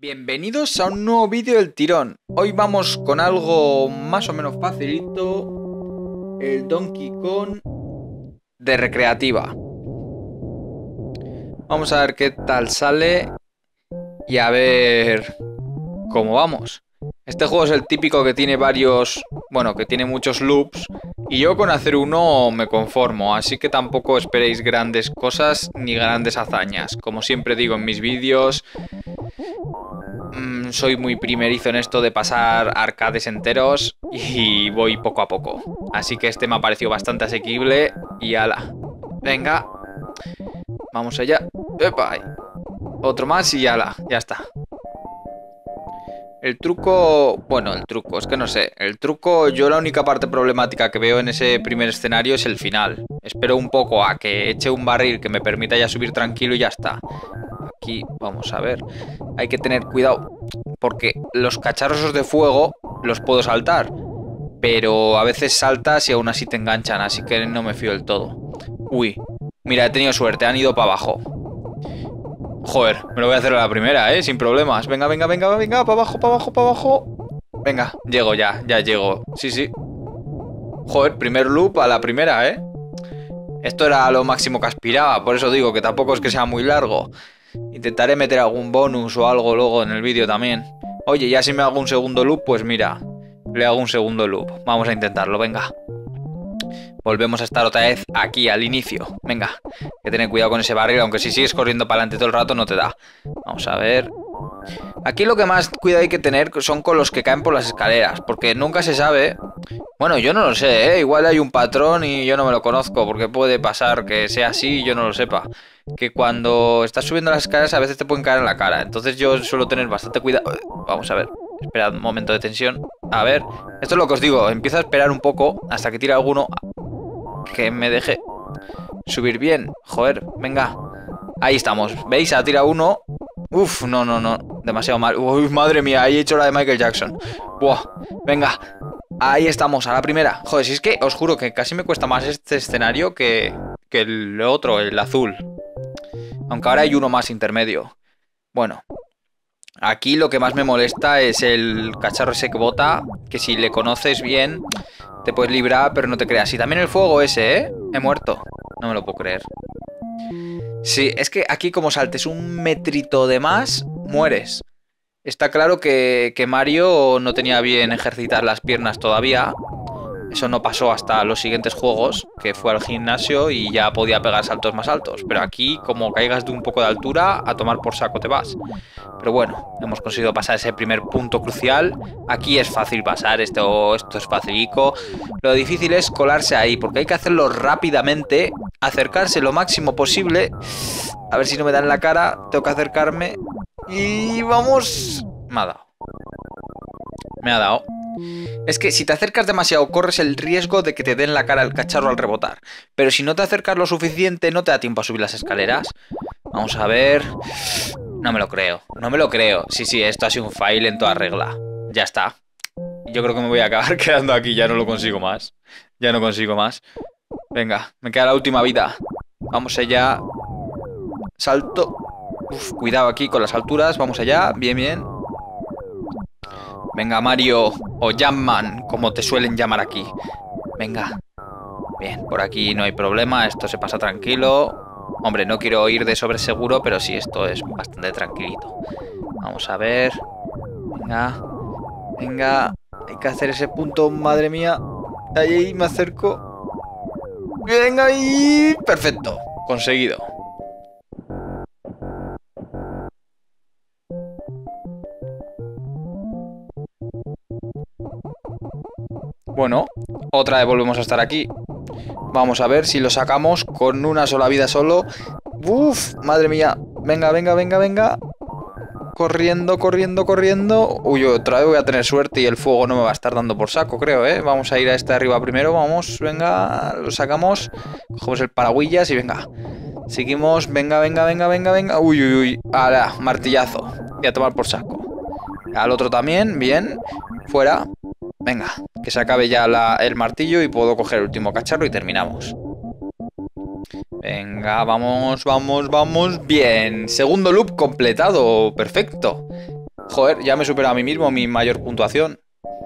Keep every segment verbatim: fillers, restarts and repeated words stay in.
Bienvenidos a un nuevo vídeo del tirón. Hoy vamos con algo más o menos facilito. El Donkey Kong de recreativa. Vamos a ver qué tal sale y a ver cómo vamos. Este juego es el típico que tiene varios... Bueno, que tiene muchos loops. Y yo con hacer uno me conformo. Así que tampoco esperéis grandes cosas ni grandes hazañas. Como siempre digo en mis vídeos... Mmm, soy muy primerizo en esto de pasar arcades enteros. Y voy poco a poco. Así que este me ha parecido bastante asequible. Y ala. Venga. Vamos allá. ¡Epa! Otro más y ala. Ya está. El truco... Bueno, el truco, es que no sé. El truco, yo la única parte problemática que veo en ese primer escenario es el final. Espero un poco a que eche un barril que me permita ya subir tranquilo y ya está. Aquí, vamos a ver. Hay que tener cuidado, porque los cacharros de fuego los puedo saltar. Pero a veces saltas y aún así te enganchan, así que no me fío del todo. Uy, mira, he tenido suerte, han ido para abajo. Joder, me lo voy a hacer a la primera, ¿eh? Sin problemas. Venga, venga, venga, venga, para abajo, para abajo, para abajo. Venga, llego ya, ya llego. Sí, sí. Joder, primer loop a la primera, ¿eh? Esto era lo máximo que aspiraba, por eso digo que tampoco es que sea muy largo. Intentaré meter algún bonus o algo luego en el vídeo también. Oye, ya si me hago un segundo loop, pues mira, le hago un segundo loop. Vamos a intentarlo, venga. Volvemos a estar otra vez aquí al inicio. Venga, hay que tener cuidado con ese barril, aunque si sigues corriendo para adelante todo el rato no te da. Vamos a ver. Aquí lo que más cuidado hay que tener son con los que caen por las escaleras, porque nunca se sabe. Bueno, yo no lo sé, ¿eh? Igual hay un patrón y yo no me lo conozco, porque puede pasar que sea así y yo no lo sepa. Que cuando estás subiendo las escaleras a veces te pueden caer en la cara. Entonces yo suelo tener bastante cuidado. Vamos a ver. Esperad un momento de tensión. A ver. Esto es lo que os digo. Empiezo a esperar un poco hasta que tire alguno que me deje subir bien. Joder, venga. Ahí estamos. ¿Veis? Ha tirado uno. Uf, no, no, no. Demasiado mal. Uy, madre mía. Ahí he hecho la de Michael Jackson. Buah. Venga. Ahí estamos, a la primera. Joder, si es que os juro que casi me cuesta más este escenario que, que el otro, el azul. Aunque ahora hay uno más intermedio. Bueno. Aquí lo que más me molesta es el cacharro ese que bota. Que si le conoces bien te puedes librar, pero no te creas. Y también el fuego ese, ¿eh? He muerto. No me lo puedo creer. Sí, es que aquí como saltes un metrito de más, mueres. Está claro que, que Mario no tenía bien ejercitar las piernas todavía. Eso no pasó hasta los siguientes juegos, que fue al gimnasio y ya podía pegar saltos más altos. Pero aquí, como caigas de un poco de altura, a tomar por saco te vas. Pero bueno, hemos conseguido pasar ese primer punto crucial. Aquí es fácil pasar, esto, esto es facilico. Lo difícil es colarse ahí, porque hay que hacerlo rápidamente, acercarse lo máximo posible. A ver si no me dan la cara, tengo que acercarme. Y vamos... Me ha dado. Me ha dado. Es que si te acercas demasiado corres el riesgo de que te den la cara el cacharro al rebotar. Pero si no te acercas lo suficiente no te da tiempo a subir las escaleras. Vamos a ver... No me lo creo, no me lo creo. Sí, sí, esto ha sido un fail en toda regla. Ya está. Yo creo que me voy a acabar quedando aquí, ya no lo consigo más. Ya no consigo más. Venga, me queda la última vida. Vamos allá. Salto. Uf, cuidado aquí con las alturas, vamos allá. Bien, bien. Venga, Mario, o Jamman, como te suelen llamar aquí. Venga. Bien, por aquí no hay problema, esto se pasa tranquilo. Hombre, no quiero ir de sobreseguro, pero sí, esto es bastante tranquilito. Vamos a ver. Venga. Venga. Hay que hacer ese punto, madre mía. Ahí, ahí, me acerco. Venga, ahí. Perfecto. Conseguido. Bueno, otra vez volvemos a estar aquí. Vamos a ver si lo sacamos con una sola vida solo. Uf, madre mía. Venga, venga, venga, venga. Corriendo, corriendo, corriendo. Uy, otra vez voy a tener suerte y el fuego no me va a estar dando por saco, creo, ¿eh? Vamos a ir a este de arriba primero. Vamos, venga, lo sacamos. Cogemos el paragüillas y venga. Seguimos, venga, venga, venga, venga, venga. Uy, uy, uy. Ahora, martillazo. Voy a tomar por saco. Al otro también, bien. Fuera. Venga, que se acabe ya la, el martillo y puedo coger el último cacharro y terminamos. Venga, vamos, vamos, vamos. Bien, segundo loop completado, perfecto. Joder, ya me he superado a mí mismo mi mayor puntuación.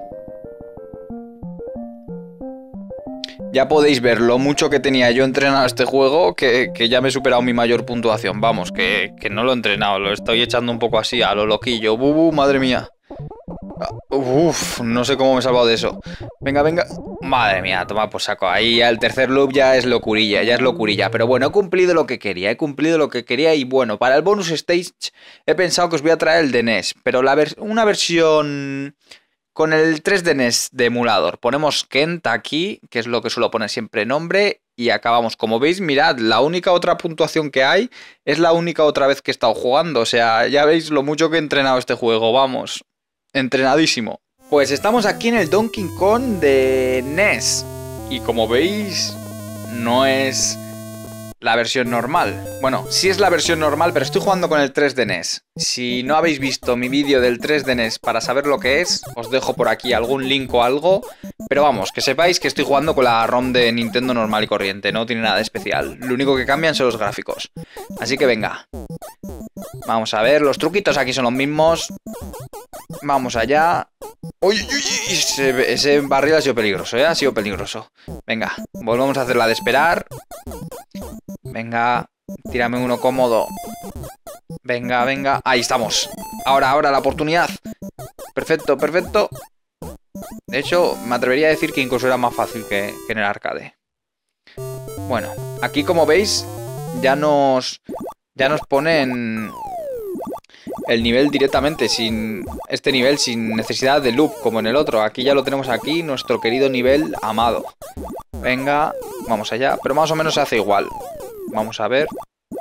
Ya podéis ver lo mucho que tenía yo entrenado este juego, que, que ya me he superado mi mayor puntuación. Vamos, que, que no lo he entrenado, lo estoy echando un poco así, a lo loquillo. Bubu, madre mía. Uf, no sé cómo me he salvado de eso. Venga, venga. Madre mía, toma por saco. Ahí el tercer loop ya es locurilla, ya es locurilla. Pero bueno, he cumplido lo que quería, he cumplido lo que quería. Y bueno, para el bonus stage he pensado que os voy a traer el de N E S. Pero la vers- una versión... con el tres D N E S de emulador. Ponemos Kent aquí, que es lo que suelo poner siempre nombre, y acabamos. Como veis, mirad, la única otra puntuación que hay es la única otra vez que he estado jugando. O sea, ya veis lo mucho que he entrenado este juego, vamos. Entrenadísimo. Pues estamos aquí en el Donkey Kong de N E S. Y como veis, no es la versión normal. Bueno, sí es la versión normal, pero estoy jugando con el tres D N E S. Si no habéis visto mi vídeo del tres D N E S para saber lo que es, os dejo por aquí algún link o algo. Pero vamos, que sepáis que estoy jugando con la ROM de Nintendo normal y corriente. No tiene nada de especial. Lo único que cambian son los gráficos. Así que venga. Vamos a ver, los truquitos aquí son los mismos. Vamos allá. Uy, uy, uy, ese, ese barril ha sido peligroso, ¿eh? Ha sido peligroso. Venga, volvemos a hacer la de esperar. Venga, tírame uno cómodo. Venga, venga. Ahí estamos. Ahora, ahora la oportunidad. Perfecto, perfecto. De hecho, me atrevería a decir que incluso era más fácil que, que en el arcade. Bueno, aquí como veis, ya nos, ya nos ponen el nivel directamente, sin este nivel sin necesidad de loop como en el otro. Aquí ya lo tenemos aquí, nuestro querido nivel amado. Venga, vamos allá. Pero más o menos se hace igual. Vamos a ver.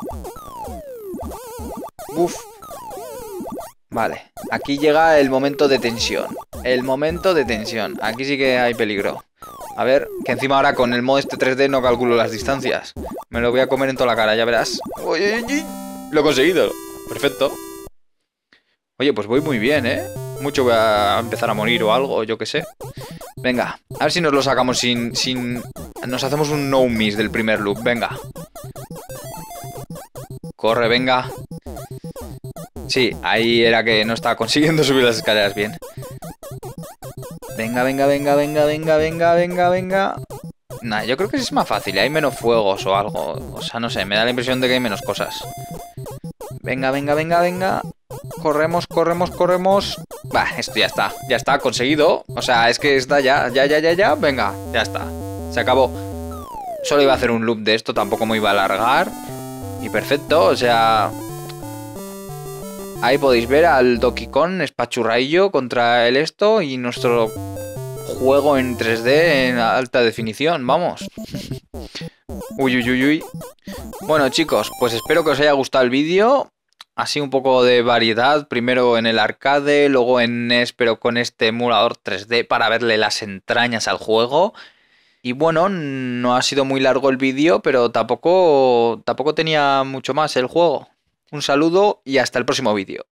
Uf. Vale, aquí llega el momento de tensión. El momento de tensión. Aquí sí que hay peligro. A ver, que encima ahora con el modo este tres D no calculo las distancias. Me lo voy a comer en toda la cara, ya verás. Uy, uy, uy. Lo he conseguido. Perfecto. Oye, pues voy muy bien, ¿eh? Mucho voy a empezar a morir o algo, yo qué sé. Venga, a ver si nos lo sacamos sin... sin... Nos hacemos un no miss del primer loop, venga. Corre, venga. Sí, ahí era que no estaba consiguiendo subir las escaleras bien. Venga, venga, venga, venga, venga, venga, venga, venga. Nah, yo creo que es más fácil, hay menos fuegos o algo. O sea, no sé, me da la impresión de que hay menos cosas. Venga, venga, venga, venga. Corremos, corremos, corremos. Bah, esto ya está, ya está, conseguido. O sea, es que está ya, ya, ya, ya, ya. Venga, ya está, se acabó. Solo iba a hacer un loop de esto, tampoco me iba a alargar. Y perfecto, o sea... Ahí podéis ver al Donkey Kong espachurraillo contra el esto y nuestro juego en tres D en alta definición, vamos. Uy, uy, uy, uy. Bueno, chicos, pues espero que os haya gustado el vídeo. Así un poco de variedad, primero en el arcade, luego en N E S, pero con este emulador tres D para verle las entrañas al juego. Y bueno, no ha sido muy largo el vídeo, pero tampoco, tampoco tenía mucho más el juego. Un saludo y hasta el próximo vídeo.